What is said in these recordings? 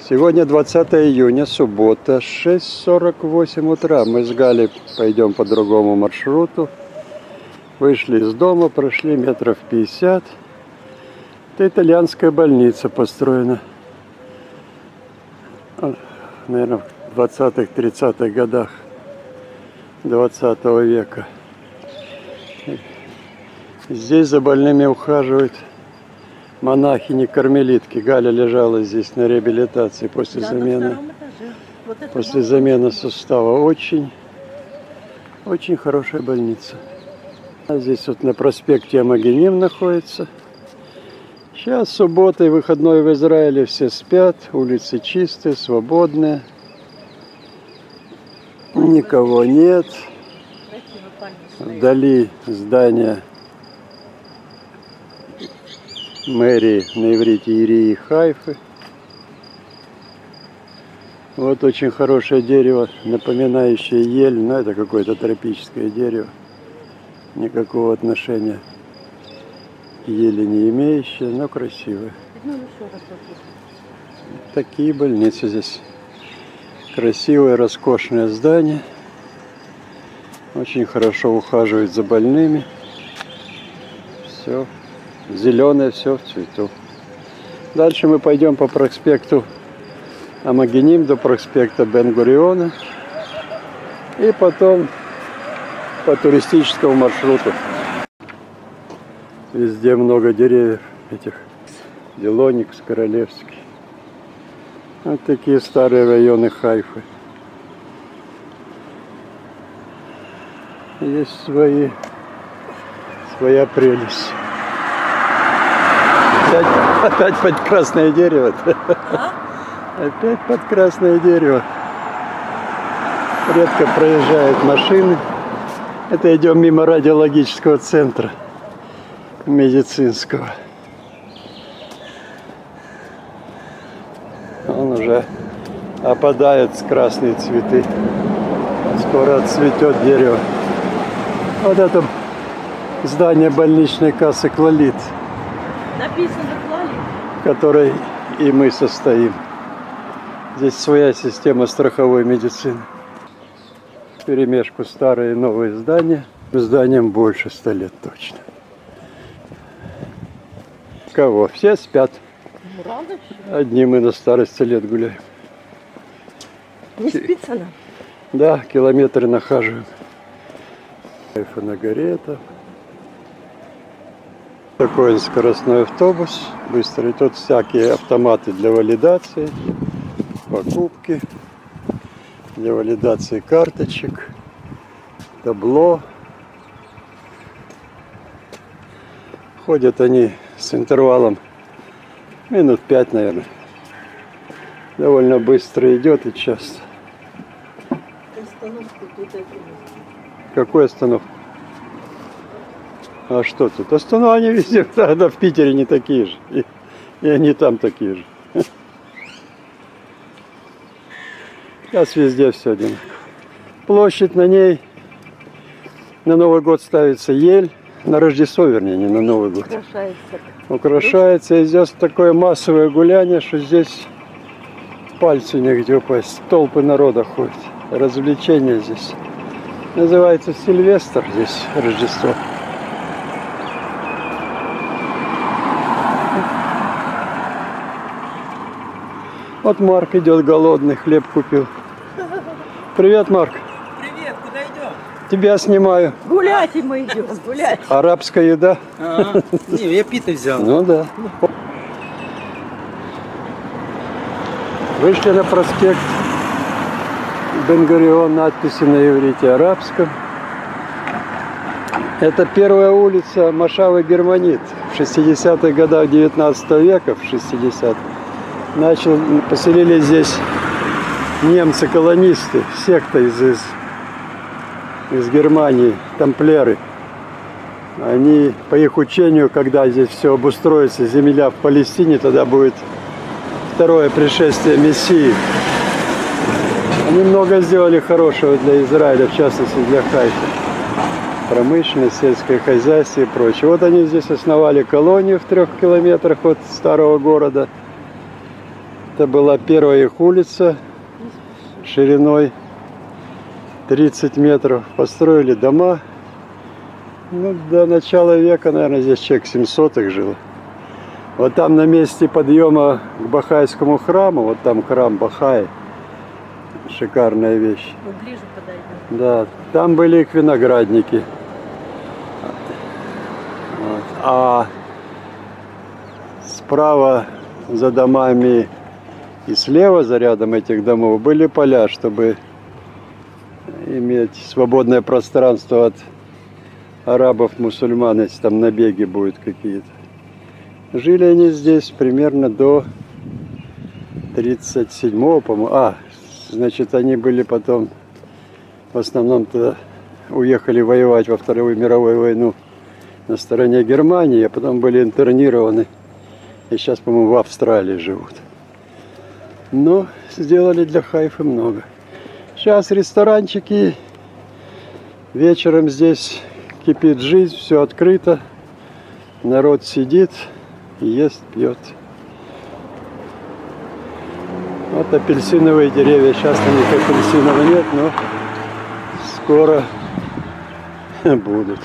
Сегодня 20 июня, суббота, 6:48 утра. Мы с Галей пойдем по другому маршруту. Вышли из дома, прошли метров 50. Это итальянская больница построена, наверное, в 20-30-х годах 20 века. Здесь за больными ухаживают монахини-кармелитки. Галя лежала здесь на реабилитации после замены сустава. Очень хорошая больница. А здесь вот на проспекте Амагеним находится. Сейчас суббота и выходной в Израиле, все спят, улицы чистые, свободные. Никого нет. Вдали здание мэрии на иврите Ирии Хайфы. Вот очень хорошее дерево, напоминающее ель, но это какое-то тропическое дерево. Никакого отношения к ели не имеющее, но красивое. Такие больницы здесь. Красивое, роскошное здание. Очень хорошо ухаживают за больными. Все. Зеленое, все в цвету. Дальше мы пойдем по проспекту Амагеним до проспекта Бен-Гуриона. И потом по туристическому маршруту. Везде много деревьев этих. Делоникс, Королевский. Вот такие старые районы Хайфы. Есть своя прелесть. Опять под красное дерево. Опять под красное дерево. Редко проезжают машины. Это идем мимо радиологического центра медицинского. Он уже опадает с красные цветы. Скоро отцветет дерево. Вот это здание больничной кассы Клалит. Написано Клалит. В которой и мы состоим. Здесь своя система страховой медицины. Вперемешку старые и новые здания. Зданиям больше 100 лет точно. Кого? Все спят. Одни мы на старости лет гуляем. Не спится нам? Да, километры нахаживаем. Хайфа на горе это. Такой скоростной автобус. Быстрый. Тут всякие автоматы для валидации. Покупки. Для валидации карточек. Табло. Ходят они с интервалом минут 5, наверное. Довольно быстро идет и часто. Какую остановку? А что тут? Остановки они везде, тогда в Питере не такие же. И они там такие же. Сейчас везде все одинаково. Площадь, на ней на Новый год ставится ель. На Рождество, вернее, не на Новый год. Украшается. И здесь такое массовое гуляние, что здесь пальцу негде упасть. Толпы народа ходят. Развлечения здесь. Называется Сильвестр здесь, Рождество. Вот Марк идет голодный, хлеб купил. Привет, Марк. Привет, куда идем? Тебя снимаю. Гулять и мы идем, гулять. Арабская еда. Ага. Не, я пита взял. Ну да. Вышли на проспект Бен-Гурион, надписи на иврите арабском. Это первая улица Машавы Германит. В 60-х годах 19 века, в 60-х, поселили здесь немцы-колонисты, секта из Германии, тамплиеры. Они, по их учению, когда здесь все обустроится, земля в Палестине, тогда будет второе пришествие Мессии. Они много сделали хорошего для Израиля, в частности для Хайфы. Промышленность, сельское хозяйство и прочее. Вот они здесь основали колонию в 3 километрах от старого города. Это была первая их улица шириной 30 метров. Построили дома. Ну, до начала века, наверное, здесь человек 700 их жило. Вот там на месте подъема к Бахайскому храму, вот там храм Бахай. Шикарная вещь. Мы ближе подойдем. Да, там были их виноградники. Вот. А справа за домами и слева за рядом этих домов были поля, чтобы иметь свободное пространство от арабов, мусульман, если там набеги будут какие-то. Жили они здесь примерно до 37-го, по-моему. Значит, они были потом, в основном-то, уехали воевать во Вторую мировую войну на стороне Германии, а потом были интернированы. И сейчас, по-моему, в Австралии живут. Но сделали для Хайфы много. Сейчас ресторанчики. Вечером здесь кипит жизнь, все открыто. Народ сидит, ест, пьет. Вот апельсиновые деревья. Сейчас на них апельсинов нет, но скоро будут.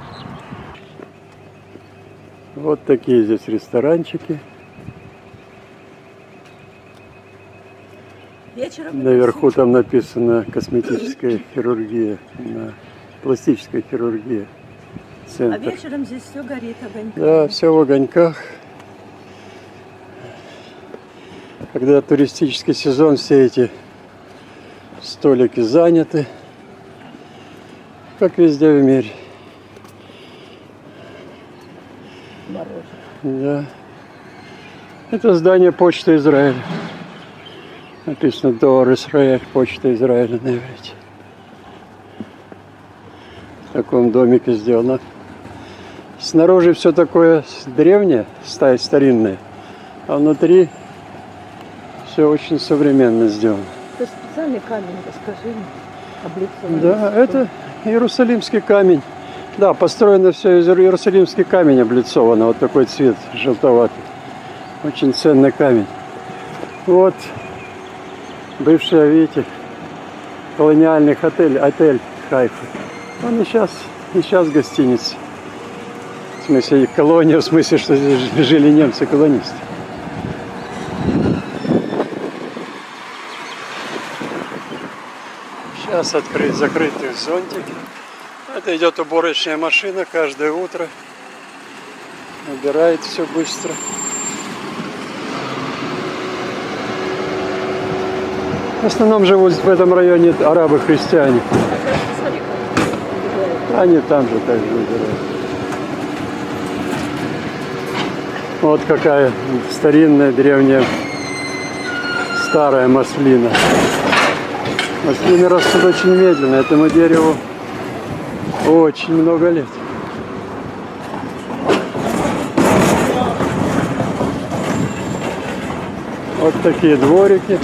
Вот такие здесь ресторанчики. Вечером Наверху там написано косметическая хирургия, пластическая хирургия. а Центр. вечером здесь все горит огоньками. Да, все в огоньках. Когда туристический сезон, все эти столики заняты, как везде в мире. Да. Это здание Почты Израиля. Написано Доор Исраэль, Почта Израиля на иврите. В таком домике сделано. Снаружи все такое древнее, старинное, а внутри все очень современно сделано. Это специальный камень, расскажи мне. Облицованный. Да, это Иерусалимский камень. Да, построено все из Иерусалимский камень облицовано. Вот такой цвет желтоватый. Очень ценный камень. Вот бывший, видите, колониальный отель Хайфы. Он и сейчас гостиница. В смысле, колония, в смысле, что здесь жили немцы-колонисты. Сейчас закрытые зонтики. Это идет уборочная машина каждое утро. Убирает все быстро. В основном живут в этом районе арабы-христиане. Они там же также убирают. Вот какая старинная, древняя, старая маслина. Маслины растут очень медленно. Этому дереву очень много лет. Вот такие дворики.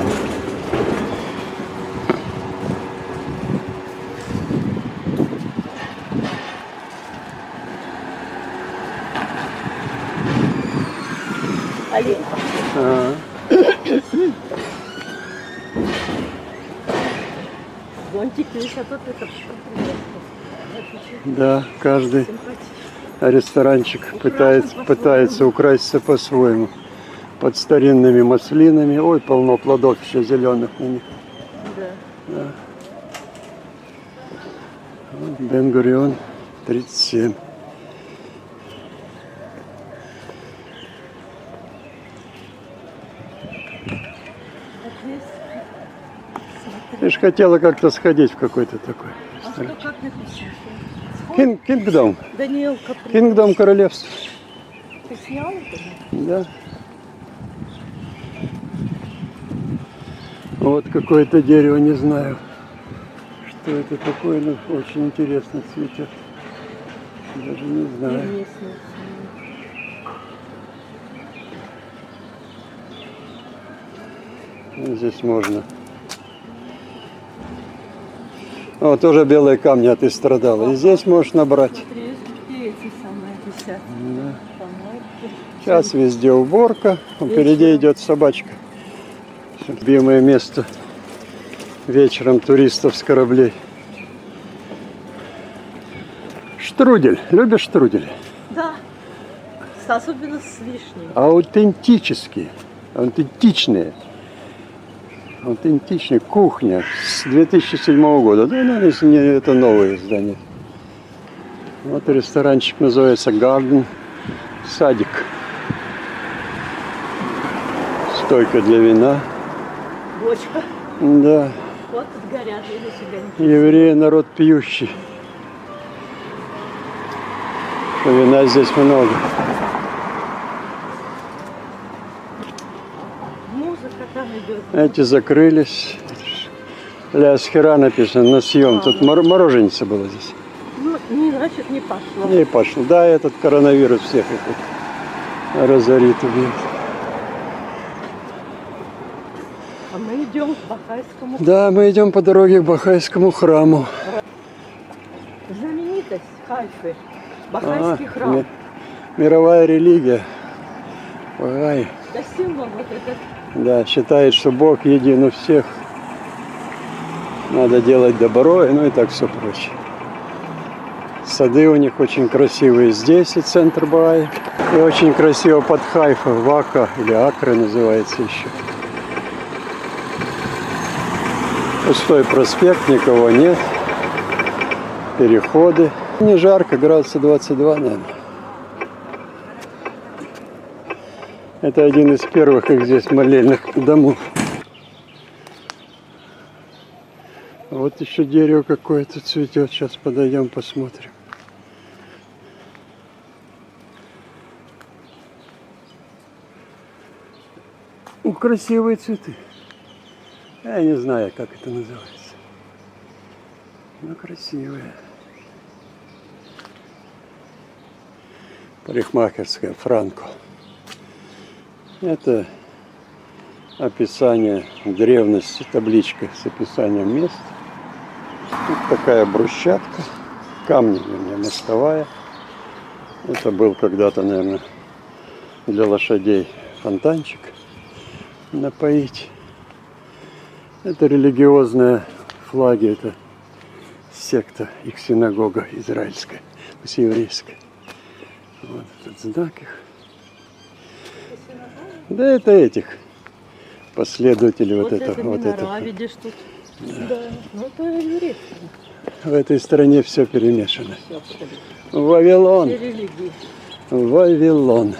Олень. Зонтик висят, вот это Да, каждый ресторанчик пытается украситься по-своему. Под старинными маслинами. Ой, полно плодов еще зеленых на них. Да. Вот Бен-Гурион, 37. Ты ж хотела как-то сходить в какой-то такой ресторан. Как написано? Кингдом. Даниил Капри. Кингдом королевства. Ты снял это? Да. Вот какое-то дерево, не знаю, что это такое, но очень интересно цветет. Даже не знаю. Здесь можно. О, тоже белые камни, а ты страдала. И здесь можешь набрать. Смотри, где эти самые висят? Да. Помойки. Сейчас везде уборка. Впереди идет собачка. Любимое место вечером туристов с кораблей. Штрудель. Любишь штрудель? Да. Особенно с вишней. Аутентические. Аутентичные. Аутентичная кухня с 2007 года. Да, наверное, если не это новое издание. Вот ресторанчик называется Гарден. Садик. Стойка для вина. Бочка. Да. Вот тут горят, или себя. Евреи народ пьющий. Вина здесь много. Музыка там идет. Эти закрылись. Ля Схера написано на съем. Тут мороженица было здесь. Ну, не, значит, не пошло. Не пошло. Да, этот коронавирус всех их разорит, убьет. А мы идем к Бахайскому. Да, мы идем по дороге к Бахайскому храму. Знаменитость Хайфы. Бахайский храм. Мировая религия. Бахай. Да символ вот этот. Да, считает, что Бог един у всех. Надо делать добро, ну и так все прочее. Сады у них очень красивые здесь, и центр Бахаи. И очень красиво под Хайфа, Вака или Акра называется еще. Пустой проспект, никого нет. Переходы. Не жарко, градуса 22, наверное. Это один из первых их здесь молельных домов. Вот еще дерево какое-то цветет. Сейчас подойдем, посмотрим. Красивые цветы. Я не знаю, как это называется. Но красивые. Парикмахерская Франко. Это описание древности, табличка с описанием мест. Тут такая брусчатка, камни, вернее, мостовая. Это был когда-то, наверное, для лошадей фонтанчик напоить. Это религиозные флаги, это секта, их синагога израильская, то есть еврейская. Вот этот знак их. Да это этих последователей вот этого. Вот это. Видишь тут. Да. Ну это еврейский. В этой стране все перемешано. Все абсолютно. Вавилон. Все религии. Вавилон.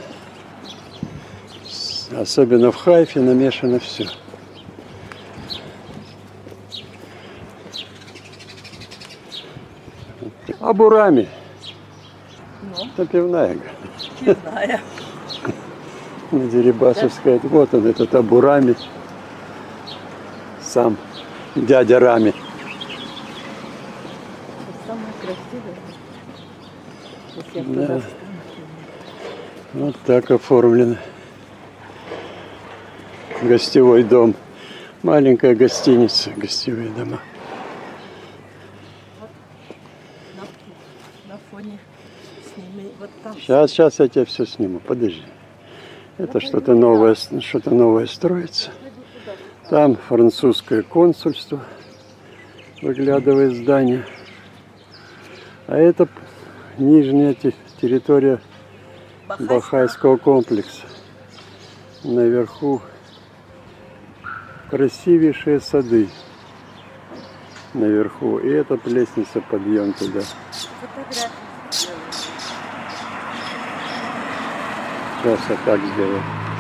Особенно в Хайфе намешано все. Абурами. Ну, Это пивная. пивная. Дерибасовская. Вот он, этот Абурами. Сам дядя Рами. Самое красивое. Если я Да. туда встану. Вот так оформлено. Гостевой дом. Маленькая гостиница, гостевые дома. На фоне сними вот там. Сейчас я тебе все сниму. Подожди. Это что-то новое строится. Там французское консульство. Выглядывает здание. А это нижняя территория Бахайского комплекса. Наверху красивейшие сады. Наверху. И это лестница, подъем туда. Сейчас я так сделаю.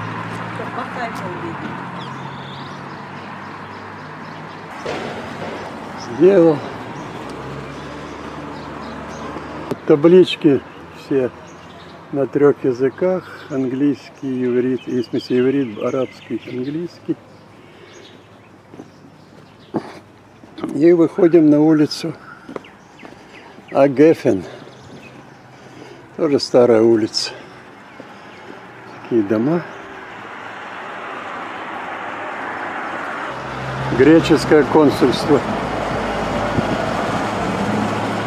Сделал. Таблички все на 3 языках. Английский, иврит, в смысле иврит, арабский, английский. И выходим на улицу Агефен. Тоже старая улица. Такие дома. Греческое консульство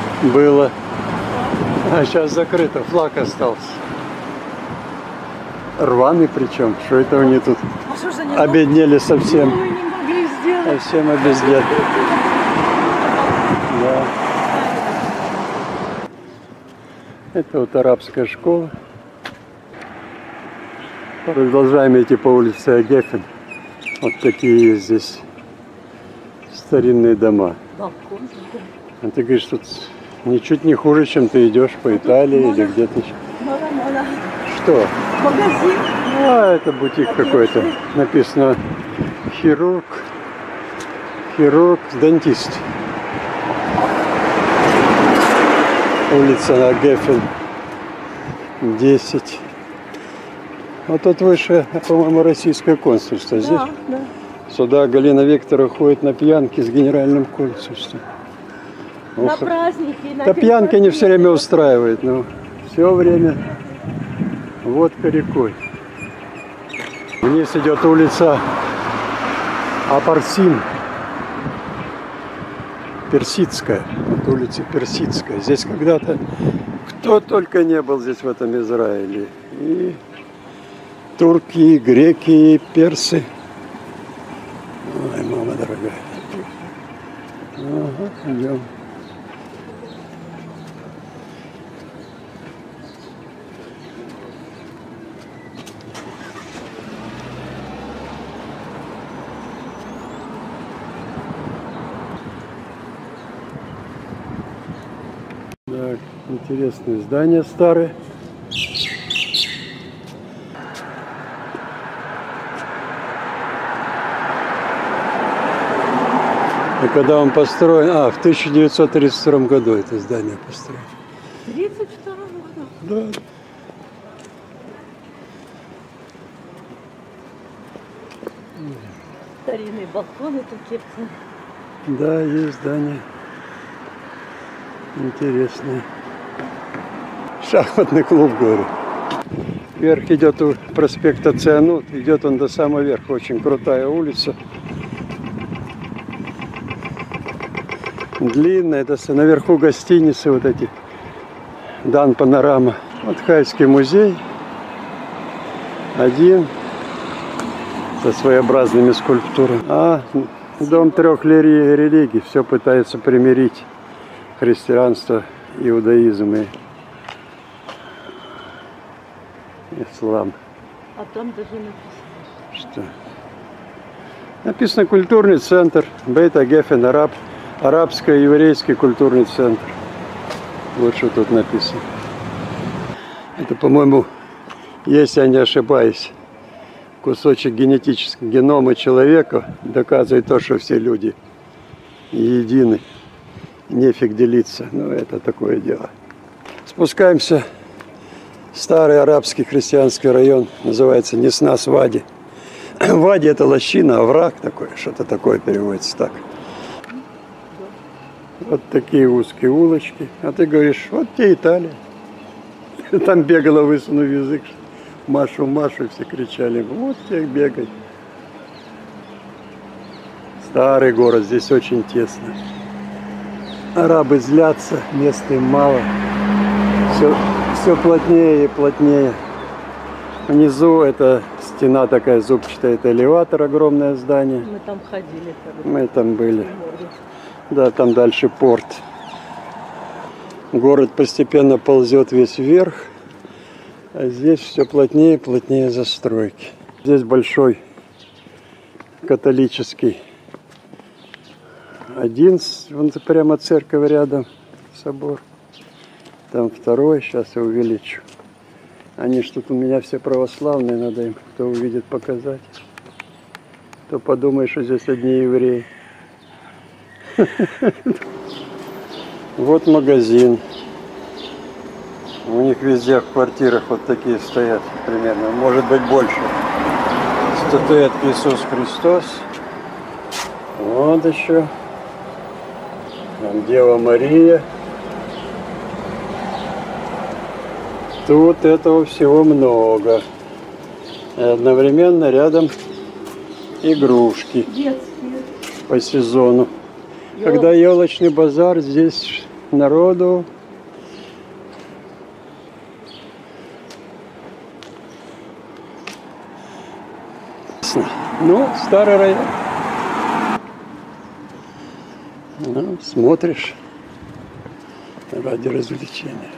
было. А сейчас закрыто, флаг остался. Рваный причем. Что это они тут А что же они обеднели совсем? мы не могли сделать? Совсем обезлет. Да. Это вот арабская школа. Продолжаем идти по улице Агефен. Вот такие здесь старинные дома. Балкон. А ты говоришь, тут ничуть не хуже, чем ты идешь по Италии или где-то еще. Мала-мала. Что? Магазин. А, это бутик какой-то. Написано хирург, дантист. Улица Агефен, 10. А тут выше, по-моему, российское консульство. Здесь Да, да. сюда Галина Викторовна ходит на пьянки с генеральным консульством. На Ох, праздники. На да день пьянка не все рождения. время устраивает, но все время водка рекой. Вниз идет улица Апарсин, Персидская. Вот улица Персидская. Здесь когда-то кто только не был здесь в этом Израиле. И турки, и греки, и персы. Ой, мама дорогая. Ага, идем. Так, интересные здания старые. И когда он построен, в 1932 году это здание построено. В 32 году. Да. Старинные балконы такие. Да, есть здание. Интересное. Шахматный клуб, говорю. Вверх идет у проспекта Цианут. Идет он до самого верха. Очень крутая улица. Длинная. Это наверху гостиницы вот эти. Дан Панорама. Вот Хайский музей. Один. Со своеобразными скульптурами. А дом трех религий. Все пытается примирить. Христианство, иудаизм и ислам. А там даже написано. Что? Написано культурный центр Бейт Агефен, арабско-еврейский культурный центр. Вот что тут написано. Это, по-моему, если я не ошибаюсь, кусочек генетического генома человека доказывает то, что все люди едины. Нефиг делиться, но это такое дело. Спускаемся в старый арабский христианский район, называется Неснас-Вади. Вади это лощина, овраг такой, что-то такое переводится так. Вот такие узкие улочки. А ты говоришь, вот те Италия. Там бегала, высунув язык, Машу, Машу, все кричали, вот тех бегай. Старый город, здесь очень тесно. Арабы злятся, места им мало. Все плотнее и плотнее. Внизу это стена такая зубчатая, это элеватор, огромное здание. Мы там ходили. Мы там были. Да, там дальше порт. Город постепенно ползет весь вверх. А здесь все плотнее и плотнее застройки. Здесь большой католический. Один, вон прямо церковь рядом, собор. Там второй, сейчас я увеличу. Они ж тут у меня все православные, надо им, кто увидит, показать. То подумает, что здесь одни евреи. Вот магазин. У них везде в квартирах вот такие стоят примерно, может быть больше. Статуэтки Иисус Христос. Вот еще. Там Дева Мария. Тут этого всего много. И одновременно рядом игрушки Детские. по сезону. Когда елочный базар, здесь народу Ну, старый район. Ну, смотришь ради развлечения.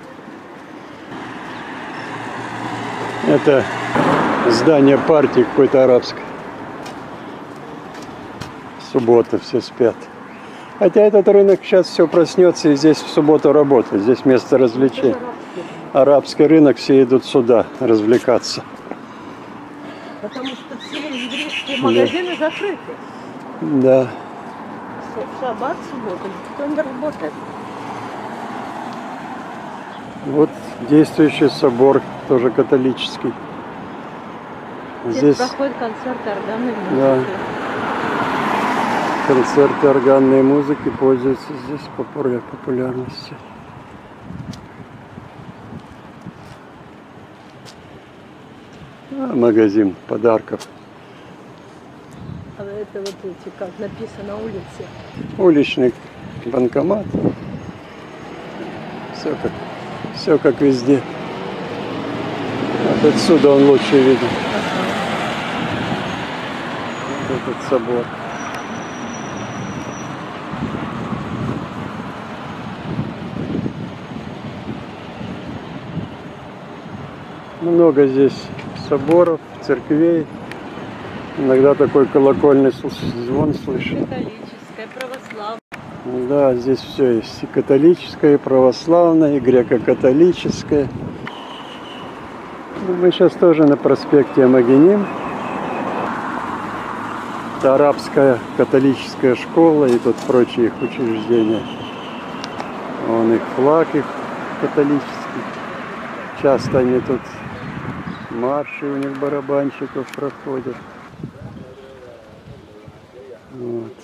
Это здание партии какой-то арабской. Суббота, все спят. Хотя этот рынок сейчас все проснется и здесь в субботу работает. Здесь место развлечений. Арабский рынок, все идут сюда развлекаться. Потому что все еврейские магазины закрыты. Да. В шаббат, субботу, никто не работает. Вот действующий собор, тоже католический. Здесь проходят концерты органной музыки. Да. Концерты органной музыки пользуются здесь популярностью. Магазин подарков. А это вот эти, как написано на улице. Уличный банкомат. Все как везде. Вот отсюда он лучше виден. Вот этот собор. Много здесь соборов, церквей. Иногда такой колокольный звон слышен. Католическое, православное. Да, здесь все есть. И католическое, и православное, и греко-католическое. Мы сейчас тоже на проспекте Амагеним. Это арабская католическая школа и тут прочие их учреждения. Вон их флаг их католический. Часто они тут марши у них барабанщиков проходят. Вот.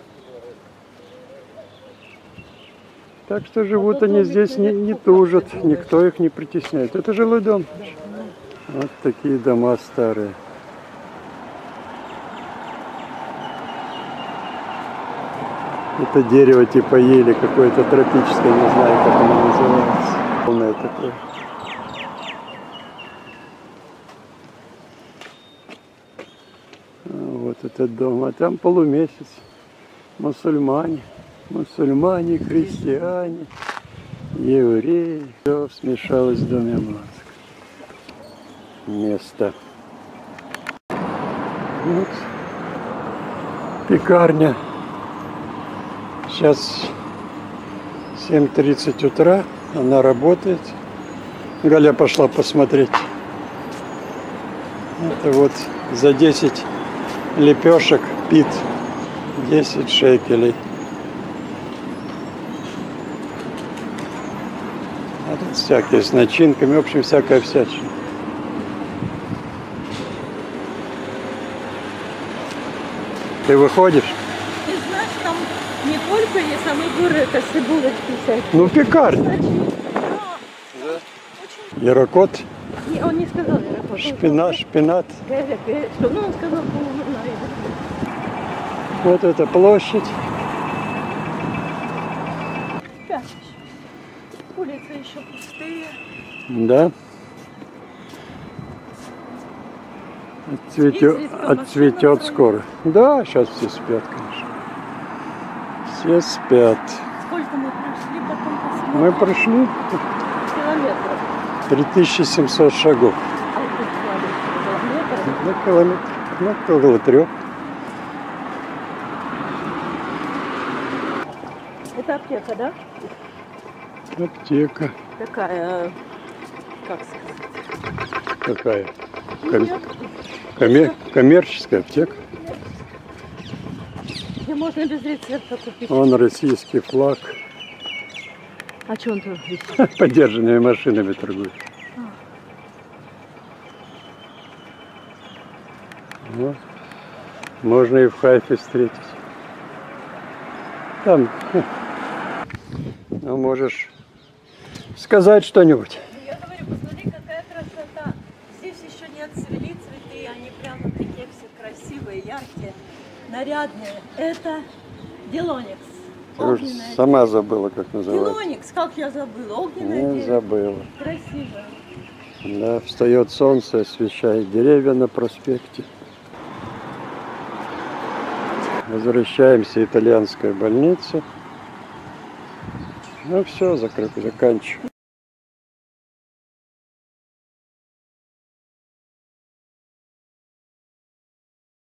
Так что живут они здесь, не тужат, никто их не притесняет. Это жилой дом. Вот такие дома старые. Это дерево типа ели, какое-то тропическое, не знаю, как оно называется. Полное такое. Вот этот дом, а там полумесяц. Мусульмане, христиане, евреи. Все смешалось в доме мозг. Место. Вот. Пекарня. Сейчас 7:30 утра. Она работает. Галя пошла посмотреть. Это вот за 10 лепешек пит 10 шекелей. А тут всякие с начинками, в общем, всякая всячина. Ты выходишь? Ты знаешь, там не только есть, а мы говорим, это цибулочки всякие. Ну, пекарня. Да. Ярокот, Не, он не сказал ярокот. шпинат. Ну, он сказал полумина. Вот эта площадь. Улицы еще пустые. Да. Отцветет скоро. Да, сейчас все спят, конечно. Все спят. Сколько мы прошли, потом посмотрим. Мы прошли Километров. 3700 шагов. А вот тут километр. На километр. Ну, около 3. Это аптека, да? Аптека. Такая, как сказать? Какая? Нет. Коммерческая аптека. Где можно без рецепта купить. Вон российский флаг. А что он тут висит? Подержанными машинами торгуют. Вот. Можно и в Хайфе встретить. Там, ну, можешь сказать что-нибудь. Я говорю, посмотри, какая красота. Здесь еще не отцвели цветы, они прямо такие все красивые, яркие, нарядные. Это Делоникс. Ты уже сама забыла, как называется. Делоникс, как я забыла. Огненное Не дерево. забыла. Красиво. Да, встает солнце, освещает деревья на проспекте. Возвращаемся в итальянскую больницу. Ну все, заканчиваю.